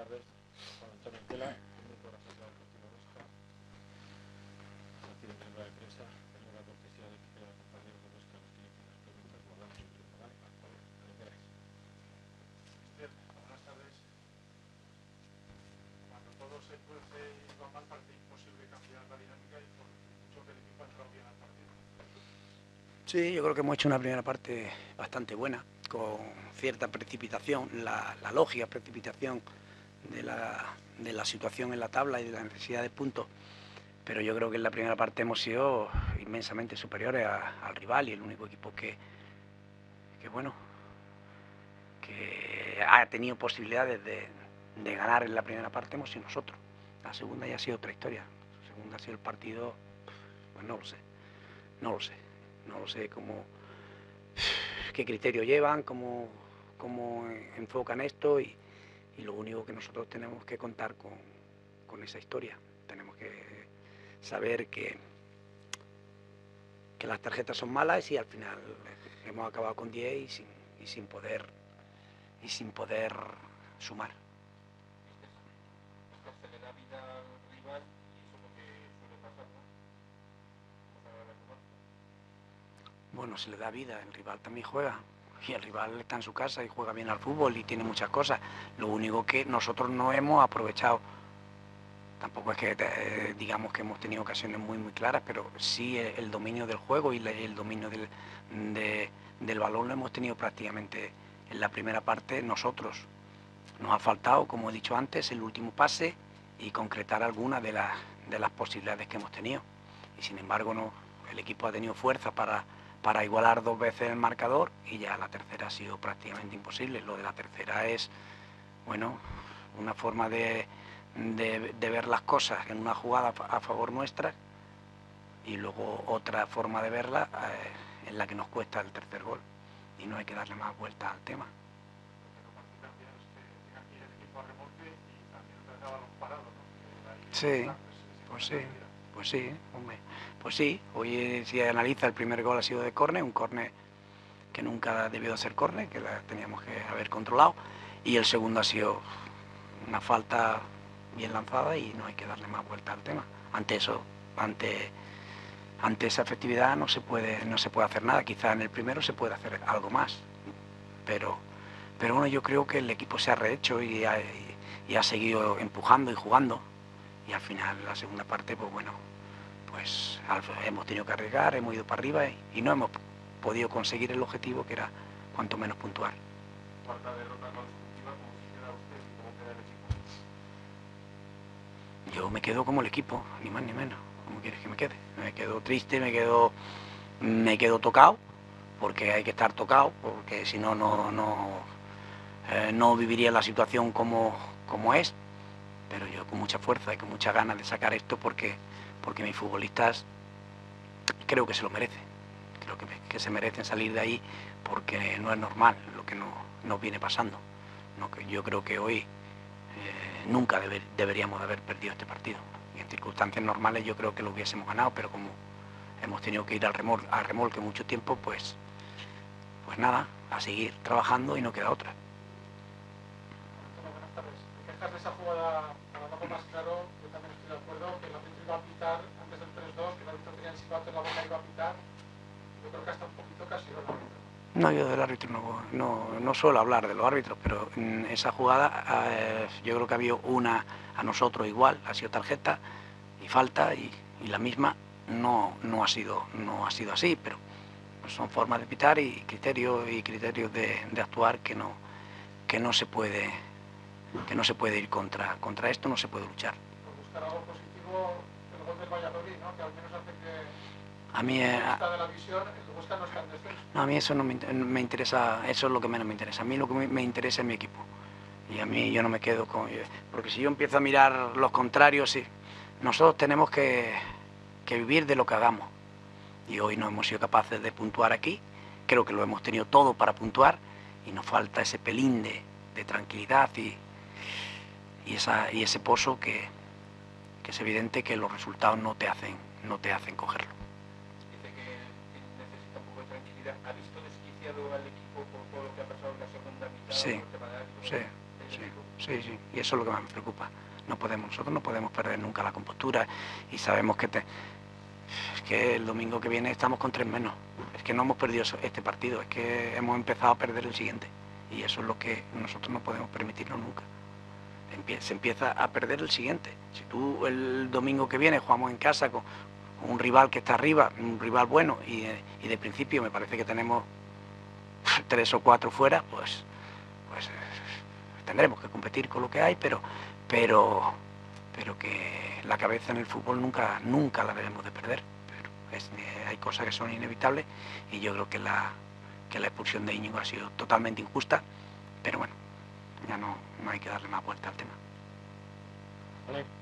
tardes. Juan Antonio Tela, técnico de la Sociedad Deportiva Huesca. Aquí en rueda de prensa, tenemos la cortesía de que los compañeros de Huesca nos tienen que las preguntas, guardamos su turno, ¿vale? Por favor, cuando queráis. Buenas tardes. Cuando todo se tuerce y va mal, parece imposible cambiar la dinámica y por mucho que el equipo ha entrado bien al partido. Sí, yo creo que hemos hecho una primera parte bastante buena, con cierta precipitación, la lógica precipitación de la situación en la tabla y de la necesidad de puntos, pero yo creo que en la primera parte hemos sido inmensamente superiores al rival y el único equipo que ha tenido posibilidades de ganar en la primera parte hemos sido nosotros. La segunda ya ha sido otra historia. La segunda ha sido el partido, pues no lo sé qué criterio llevan, cómo enfocan esto y lo único que nosotros tenemos que contar con esa historia. Tenemos que saber que las tarjetas son malas y al final hemos acabado con 10 y sin poder sumar. Se le da vida al rival y eso es lo que suele pasar, ¿no? Bueno, se le da vida, el rival también juega y el rival está en su casa y juega bien al fútbol y tiene muchas cosas. Lo único que nosotros no hemos aprovechado, tampoco es que digamos que hemos tenido ocasiones muy claras, pero sí el dominio del juego y el dominio del balón lo hemos tenido prácticamente en la primera parte nosotros. Nos ha faltado, como he dicho antes, el último pase y concretar algunas de las posibilidades que hemos tenido. Y sin embargo el equipo ha tenido fuerza para igualar 2 veces el marcador y ya la tercera ha sido prácticamente imposible. Lo de la tercera es, bueno, una forma de ver las cosas en una jugada a favor nuestra y luego otra forma de verla en la que nos cuesta el tercer gol y no hay que darle más vueltas al tema. Sí, pues sí, hoy si analiza el primer gol ha sido de córner, un córner que nunca debió de ser córner, que la teníamos que haber controlado, y el segundo ha sido una falta bien lanzada y no hay que darle más vuelta al tema. Ante esa efectividad no se puede hacer nada. Quizá en el primero se puede hacer algo más, pero bueno, yo creo que el equipo se ha rehecho y ha seguido empujando y jugando, y al final la segunda parte, pues bueno, pues hemos tenido que arriesgar, hemos ido para arriba y no hemos podido conseguir el objetivo, que era cuanto menos puntuar. Cuarta derrota consecutiva, ¿cómo se queda usted y cómo queda el equipo? Yo me quedo como el equipo, ni más ni menos. ¿Cómo quieres que me quede? Me quedo triste, me quedo tocado, porque hay que estar tocado, porque si no viviría la situación como es, pero yo con mucha fuerza y con muchas ganas de sacar esto porque mis futbolistas creo que se lo merecen, creo que se merecen salir de ahí, porque no es normal lo que nos viene pasando. Yo creo que hoy nunca deberíamos de haber perdido este partido, y en circunstancias normales yo creo que lo hubiésemos ganado, pero como hemos tenido que ir al remolque mucho tiempo, pues nada, a seguir trabajando y no queda otra. Buenas tardes. En quejas de esa jugada, para hablarlo más claro, yo también estoy de acuerdo que el árbitro iba a pitar antes del 3-2, que el árbitro tenía el silbato en la boca y iba a pitar. Yo creo que hasta un poquito casi el árbitro. No, yo del árbitro no suelo hablar de los árbitros, pero en esa jugada yo creo que ha habido una a nosotros igual, ha sido tarjeta y falta y la misma no ha sido así, pero son formas de pitar y criterios de actuar que no se puede ir contra esto, no se puede luchar. Por buscar algo positivo, el gol del Valladolid, ¿no? Que al menos hace que a mí de la visión, el Huesca no está en descenso. No, a mí eso no me interesa, eso es lo que menos me interesa. A mí lo que me interesa es mi equipo. Y a mí yo no me quedo con... Porque si yo empiezo a mirar los contrarios, sí, nosotros tenemos que vivir de lo que hagamos. Y hoy no hemos sido capaces de puntuar aquí. Creo que lo hemos tenido todo para puntuar y nos falta ese pelín de tranquilidad y ese pozo que es evidente que los resultados no te hacen cogerlo. Dice que necesita un poco de tranquilidad. ¿Ha visto desquiciado al equipo por todo lo que ha pasado en la segunda mitad? Sí, por el tema de árbitros? sí. Sí, y eso es lo que más me preocupa. Nosotros no podemos perder nunca la compostura y sabemos que es que el domingo que viene estamos con 3 menos. Es que no hemos perdido este partido, es que hemos empezado a perder el siguiente. Y eso es lo que nosotros no podemos permitirnos nunca. Se empieza a perder el siguiente. Si tú el domingo que viene jugamos en casa con un rival que está arriba, un rival bueno, y de principio me parece que tenemos 3 o 4 fuera, pues tendremos que competir con lo que hay, pero que la cabeza en el fútbol nunca la debemos de perder. Pero hay cosas que son inevitables y yo creo que la expulsión de Íñigo ha sido totalmente injusta, pero bueno, ya no hay que darle más vuelta al tema. Vale.